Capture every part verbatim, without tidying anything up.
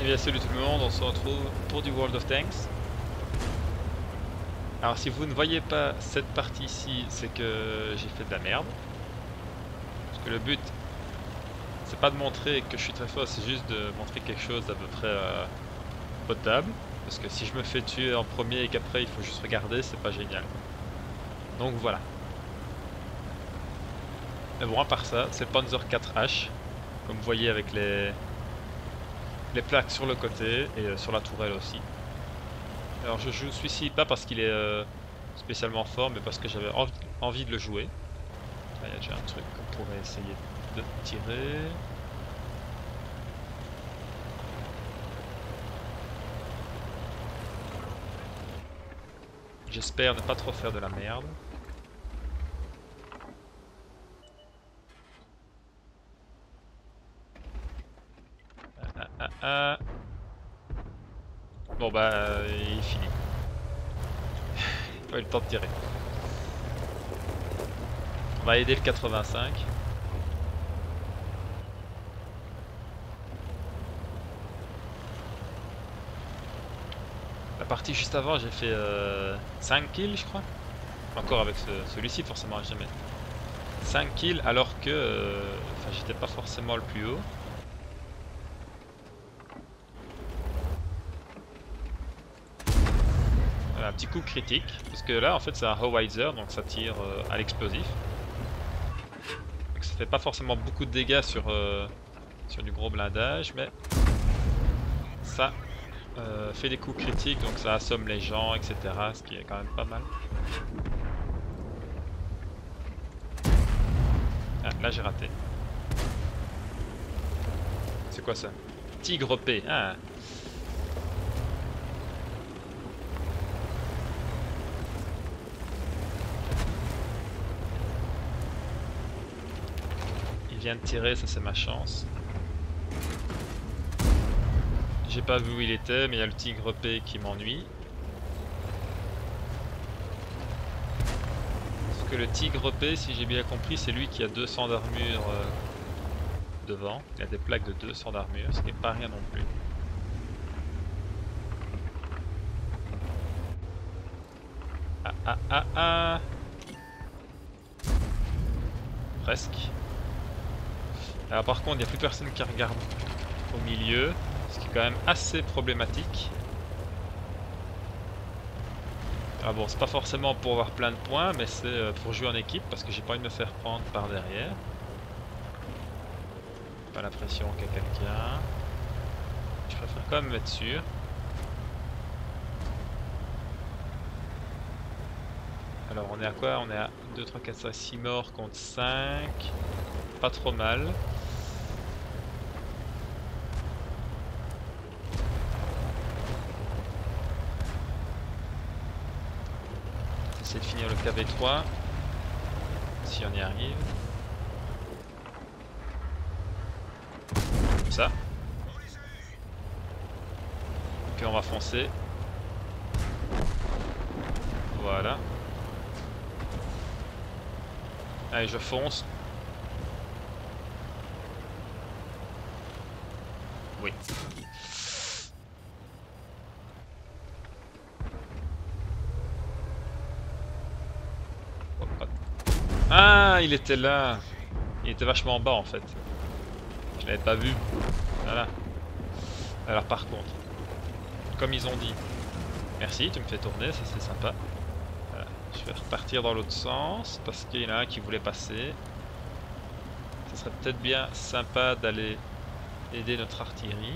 Et bien salut tout le monde, on se retrouve pour du World of Tanks. Alors si vous ne voyez pas cette partie ici, c'est que j'ai fait de la merde. Parce que le but, c'est pas de montrer que je suis très fort, c'est juste de montrer quelque chose d'à peu près euh, potable. Parce que si je me fais tuer en premier et qu'après il faut juste regarder, c'est pas génial. Donc voilà. Mais bon, à part ça, c'est le Panzer quatre H, comme vous voyez avec les, les plaques sur le côté et euh, sur la tourelle aussi. Alors je joue celui-ci pas parce qu'il est euh, spécialement fort, mais parce que j'avais envie, envie de le jouer. Là, il y a déjà un truc qu'on pourrait essayer de tirer. J'espère ne pas trop faire de la merde. Ah, ah, ah. Bon bah, euh, il est fini. Pas eu le temps de tirer. On va aider le quatre-vingt-cinq. La partie juste avant, j'ai fait euh, cinq kills, je crois. Encore avec ce, celui-ci, forcément, jamais. cinq kills, alors que euh, enfin, j'étais pas forcément le plus haut. Voilà, un petit coup critique. Parce que là, en fait, c'est un howitzer, donc ça tire euh, à l'explosif. Donc ça fait pas forcément beaucoup de dégâts sur, euh, sur du gros blindage, mais ça euh, fait des coups critiques, donc ça assomme les gens, et cetera. Ce qui est quand même pas mal. Ah, là j'ai raté. C'est quoi ça? Tigre P. Ah. Il vient de tirer, ça c'est ma chance. J'ai pas vu où il était, mais il y a le tigre P qui m'ennuie. Parce que le tigre P, si j'ai bien compris, c'est lui qui a deux cents d'armure euh, devant. Il a des plaques de deux cents d'armure, ce qui n'est pas rien non plus. Ah ah ah ah. Presque. Alors par contre, il n'y a plus personne qui regarde au milieu, ce qui est quand même assez problématique. Ah bon, c'est pas forcément pour avoir plein de points, mais c'est pour jouer en équipe, parce que j'ai pas envie de me faire prendre par derrière. Pas l'impression qu'il y a quelqu'un. Je préfère quand même être sûr. Alors on est à quoi? On est à deux, trois, quatre, cinq, six morts contre cinq. Pas trop mal. Essayer de finir le K V trois. Si on y arrive. Comme ça. Puis on va foncer. Voilà. Allez, je fonce. Oui. Ah, il était là. Il était vachement bas en fait. Je l'avais pas vu. Voilà. Alors par contre, comme ils ont dit, merci, tu me fais tourner, ça c'est sympa. Voilà. Je vais repartir dans l'autre sens parce qu'il y en a un qui voulait passer. Ce serait peut-être bien sympa d'aller aider notre artillerie.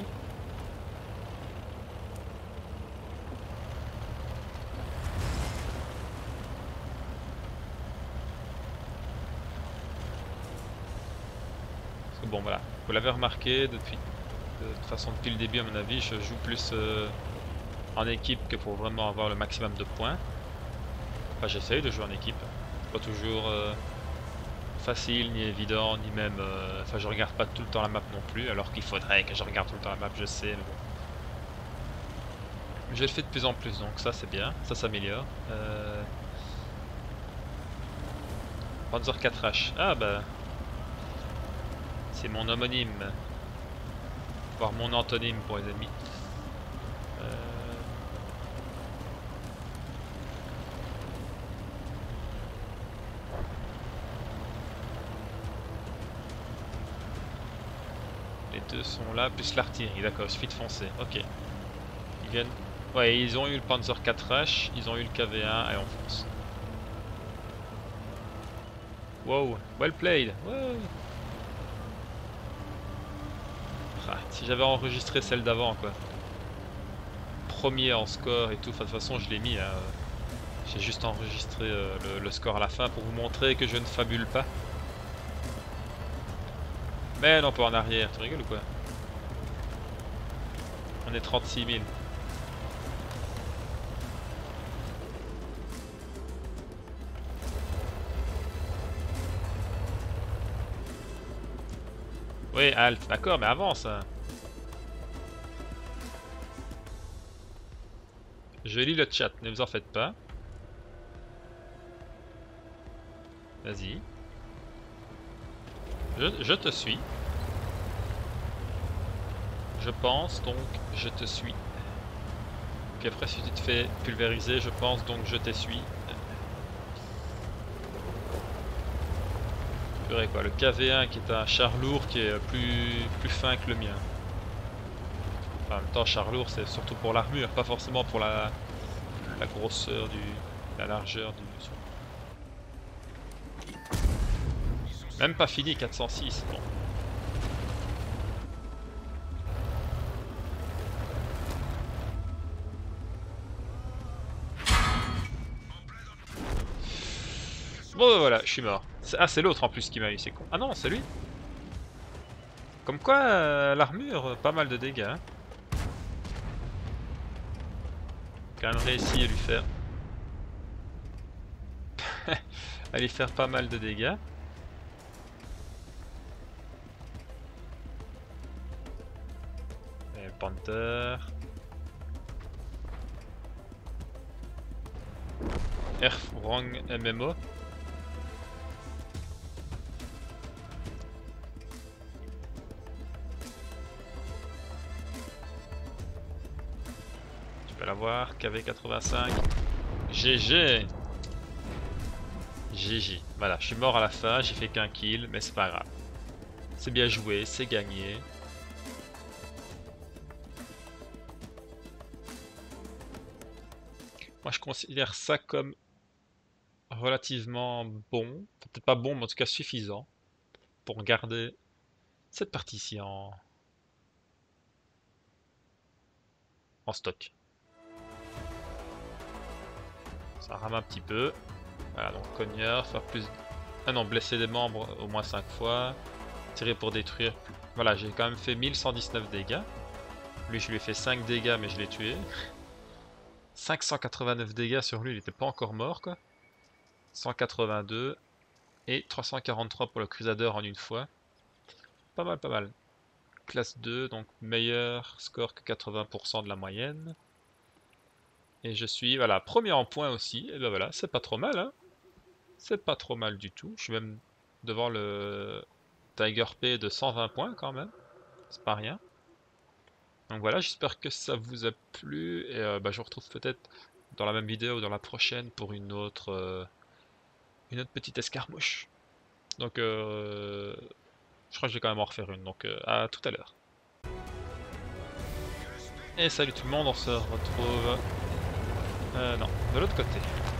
Parce que bon voilà, vous l'avez remarqué depuis, de toute façon depuis le début à mon avis, je joue plus euh, en équipe que pour vraiment avoir le maximum de points. Enfin j'essaye de jouer en équipe, pas toujours euh, facile, ni évident, ni même... Euh, enfin je regarde pas tout le temps la map non plus, alors qu'il faudrait que je regarde tout le temps la map, je sais, mais bon. Je le fais de plus en plus, donc ça c'est bien, ça s'améliore. Euh... Panzer quatre H, ah bah... C'est mon homonyme. Voir mon antonyme pour les ennemis. Euh... Les deux sont là, plus l'artillerie, d'accord, il suffit de foncer, ok. Ils viennent... Ouais, ils ont eu le Panzer quatre H, ils ont eu le K V un, et on fonce. Wow, well played, wow. Ah, si j'avais enregistré celle d'avant, quoi. Premier en score et tout, enfin, de toute façon je l'ai mis, hein. J'ai juste enregistré euh, le, le score à la fin pour vous montrer que je ne fabule pas. Mais non, pas en arrière, tu rigoles ou quoi? On est trente-six mille. Oui, halt, d'accord, mais avance. Je lis le chat, ne vous en faites pas. Vas-y. Je, je te suis. Je pense, donc je te suis. Ok, après si tu te fais pulvériser, je pense, donc je t'essuie. Purée quoi, le K V un qui est un char lourd qui est plus, plus fin que le mien. Enfin, en même temps, char lourd c'est surtout pour l'armure, pas forcément pour la, la grosseur du... la largeur du... Même pas fini, quatre cent six, bon. Bon ben voilà, je suis mort. Ah c'est l'autre en plus qui m'a eu, c'est con. Ah non, c'est lui. Comme quoi, euh, l'armure, pas mal de dégâts. Hein. Quand même réussi à lui faire... à lui faire pas mal de dégâts. Et Panther. Airwrong M M O. Tu peux l'avoir, K V quatre-vingt-cinq. G G. G G. Voilà, je suis mort à la fin, j'ai fait qu'un kill, mais c'est pas grave. C'est bien joué, c'est gagné. Moi je considère ça comme relativement bon, peut-être pas bon mais en tout cas suffisant pour garder cette partie-ci en... en stock. Ça rame un petit peu. Voilà donc cogneur, faire plus... Ah non, blesser des membres au moins cinq fois. Tirer pour détruire. Voilà, j'ai quand même fait mille cent dix-neuf dégâts. Lui je lui ai fait cinq dégâts mais je l'ai tué. cinq cent quatre-vingt-neuf dégâts sur lui, il était pas encore mort quoi. cent quatre-vingt-deux et trois cent quarante-trois pour le Crusader en une fois. Pas mal, pas mal. Classe deux, donc meilleur score que quatre-vingts pour cent de la moyenne. Et je suis, voilà, premier en points aussi. Et ben voilà, c'est pas trop mal, hein. C'est pas trop mal du tout. Je suis même devant le Tiger P de cent vingt points quand même. C'est pas rien. Donc voilà, j'espère que ça vous a plu. Et euh, bah, je vous retrouve peut-être dans la même vidéo ou dans la prochaine pour une autre, euh, une autre petite escarmouche. Donc euh, je crois que je vais quand même en refaire une. Donc euh, à tout à l'heure. Et salut tout le monde, on se retrouve... Euh, non, de l'autre côté.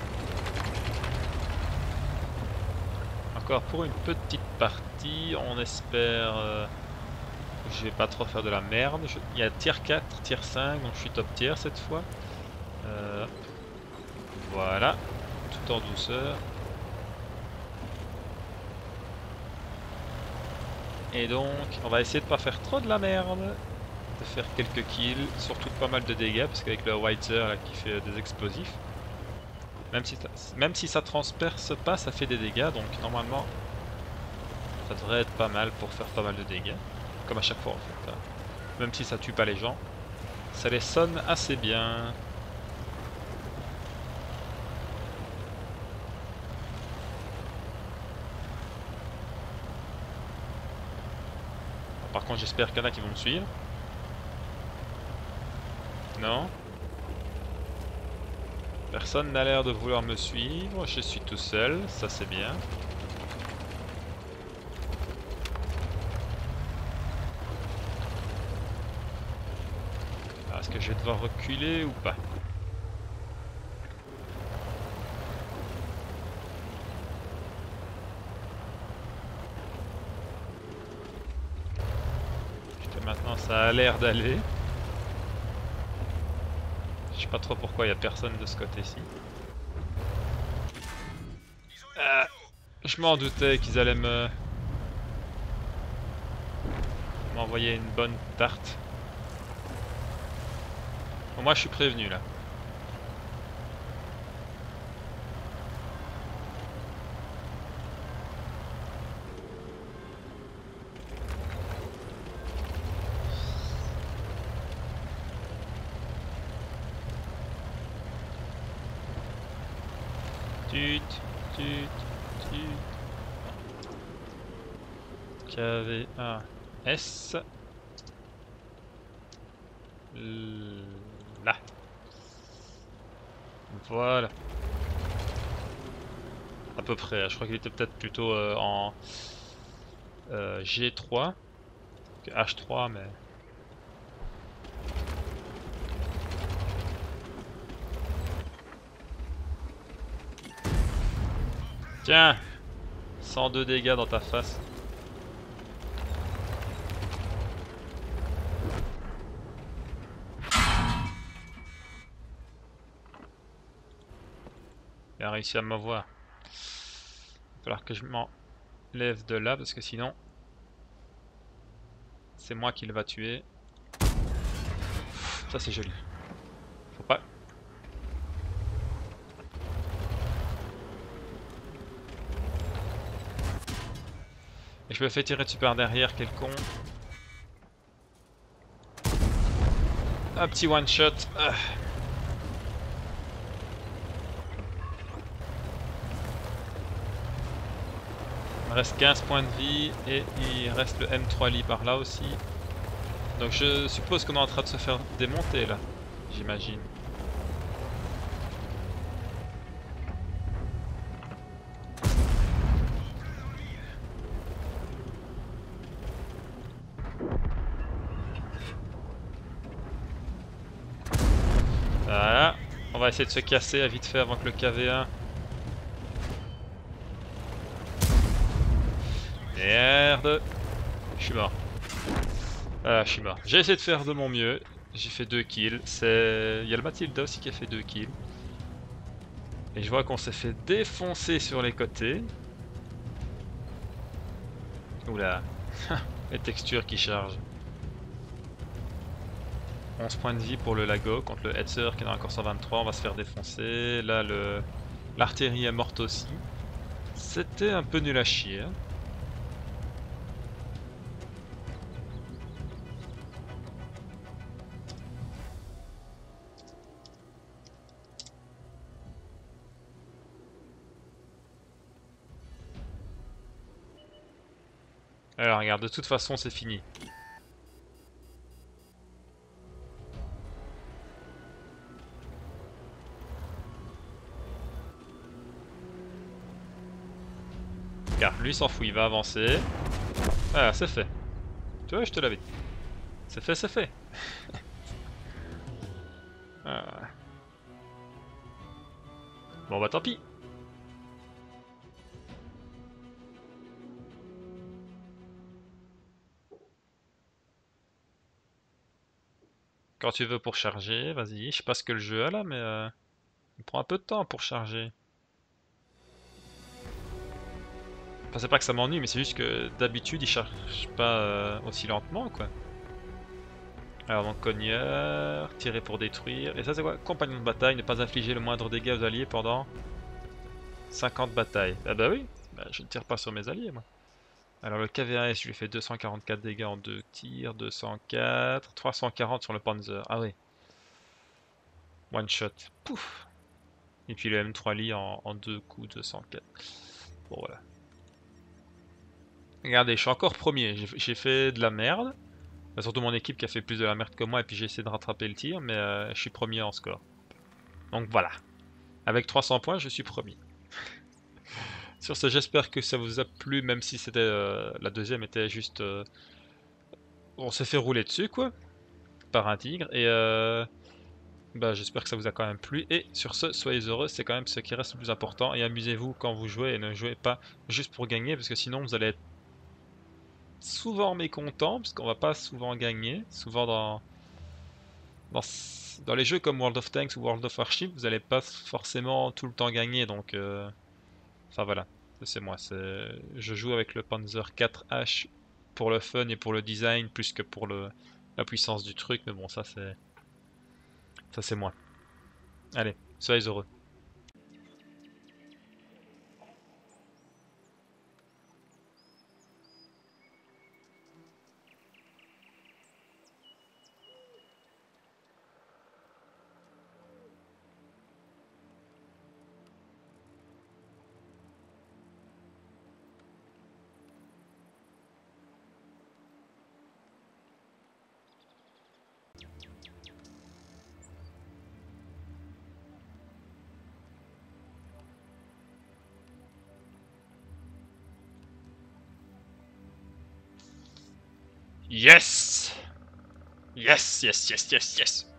Encore pour une petite partie, on espère euh, que je vais pas trop faire de la merde. Je... Il y a tier quatre, tier cinq, donc je suis top tier cette fois. Euh, voilà, tout en douceur. Et donc, on va essayer de pas faire trop de la merde. De faire quelques kills, surtout pas mal de dégâts, parce qu'avec le Whiter là, qui fait des explosifs, même si, même si ça transperce pas, ça fait des dégâts, donc normalement ça devrait être pas mal pour faire pas mal de dégâts, comme à chaque fois en fait. Hein. Même si ça tue pas les gens, ça les sonne assez bien. Par contre j'espère qu'il y en a qui vont me suivre. Non? Personne n'a l'air de vouloir me suivre, je suis tout seul, ça c'est bien. Alors, est-ce que je vais devoir reculer ou pas? Jusqu'à maintenant ça a l'air d'aller. Je sais pas trop pourquoi il y a personne de ce côté-ci. Ah, je m'en doutais qu'ils allaient me... m'envoyer une bonne tarte. Bon, moi je suis prévenu là. Tut, tut, tut. K V un S. Là. Voilà. À peu près, je crois qu'il était peut-être plutôt euh, en euh, G trois que H trois, mais... Tiens, cent deux dégâts dans ta face. Il a réussi à m'avoir. Il va falloir que je m'enlève de là parce que sinon c'est moi qui le va tuer. Ça c'est joli. Faut pas. Et je me fais tirer dessus par derrière, quel con. Un petit one shot. Ah. Il me reste quinze points de vie et il reste le M trois Lee par là aussi. Donc je suppose qu'on est en train de se faire démonter là, j'imagine. Voilà, on va essayer de se casser à vite fait avant que le K V un... Merde. Je suis mort. Ah, je suis mort. J'ai essayé de faire de mon mieux. J'ai fait deux kills. C'est... Il y a le Mathilda aussi qui a fait deux kills. Et je vois qu'on s'est fait défoncer sur les côtés. Oula. Les textures qui chargent. onze points de vie pour le Lago contre le Hetzer qui en a encore cent vingt-trois. On va se faire défoncer. Là, le l'artillerie est morte aussi. C'était un peu nul à chier. Hein. Alors regarde, de toute façon c'est fini. Regarde, lui s'en fout, il va avancer. Voilà, c'est fait. Tu vois, je te l'avais dit. C'est fait, c'est fait. Ah. Bon bah tant pis. Quand tu veux pour charger, vas-y. Je sais pas ce que le jeu a là, mais euh, il prend un peu de temps pour charger. Enfin, c'est pas que ça m'ennuie, mais c'est juste que d'habitude il charge pas euh, aussi lentement quoi. Alors donc cogneur, tirer pour détruire. Et ça c'est quoi? Compagnon de bataille, ne pas infliger le moindre dégât aux alliés pendant cinquante batailles. Ah bah oui, bah, je ne tire pas sur mes alliés moi. Alors le K V un S, je lui ai fait deux cent quarante-quatre dégâts en deux tirs, deux cent quatre, trois cent quarante sur le Panzer. Ah oui. One shot. Pouf. Et puis le M trois Lee en, en deux coups, deux cent quatre. Bon voilà. Regardez, je suis encore premier. J'ai fait de la merde. Bah, surtout mon équipe qui a fait plus de la merde que moi et puis j'ai essayé de rattraper le tir, mais euh, je suis premier en score. Donc voilà. Avec trois cents points, je suis premier. Sur ce, j'espère que ça vous a plu, même si c'était euh, la deuxième était juste... Euh, on s'est fait rouler dessus, quoi, par un tigre. Et euh, bah, j'espère que ça vous a quand même plu. Et sur ce, soyez heureux, c'est quand même ce qui reste le plus important. Et amusez-vous quand vous jouez et ne jouez pas juste pour gagner, parce que sinon vous allez être souvent mécontent, parce qu'on va pas souvent gagner. Souvent dans, dans, dans les jeux comme World of Tanks ou World of Warship, vous n'allez pas forcément tout le temps gagner. Donc, euh, enfin voilà. C'est moi, je joue avec le Panzer quatre H pour le fun et pour le design plus que pour le, la puissance du truc, mais bon ça c'est ça c'est moi. Allez, soyez heureux. Yes! Yes, yes, yes, yes, yes!